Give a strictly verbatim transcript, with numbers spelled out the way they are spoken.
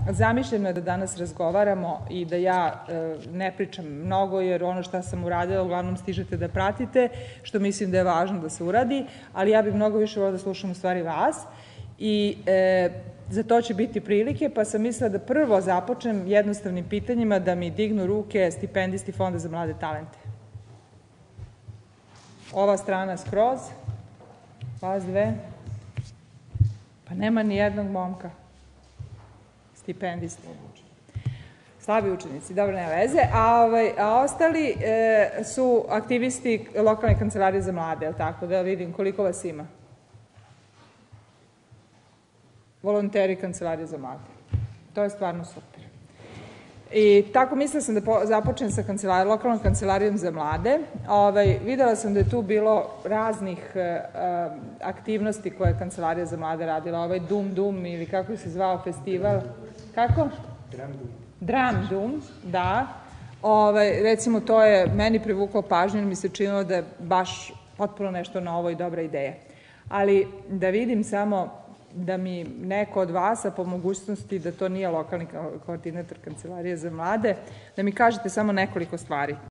zamišljeno je da danas razgovaramo i da ja ne pričam mnogo, jer ono šta sam uradila uglavnom stižete da pratite, što mislim da je važno da se uradi, ali ja bih mnogo više volila da slušam u stvari vas i za to će biti prilike, pa sam mislila da prvo započnem jednostavnim pitanjima da mi dignu ruke stipendisti Fonda za mlade talente. Ova strana skroz, vas dve, pa nema ni jednog momka. Stipendiste. Slabi učenici, dobro, nema veze. A ostali su aktivisti lokalne kancelarije za mlade, tako da vidim koliko vas ima. Volonteri kancelarije za mlade. To je stvarno super. I tako mislila sam da započnem sa lokalnom kancelarijom za mlade. Videla sam da je tu bilo raznih aktivnosti koje je kancelarija za mlade radila. Ovaj Dum Dum ili kako se zvao festival. Kako? Dram Dum. Dram Dum, da. Recimo, to je meni privuklo pažnju jer mi se činilo da je baš potpuno nešto novo i dobra ideja. Ali da vidim samo da mi neko od vas, a po mogućnosti da to nije lokalni koordinator kancelarije za mlade, da mi kažete samo nekoliko stvari.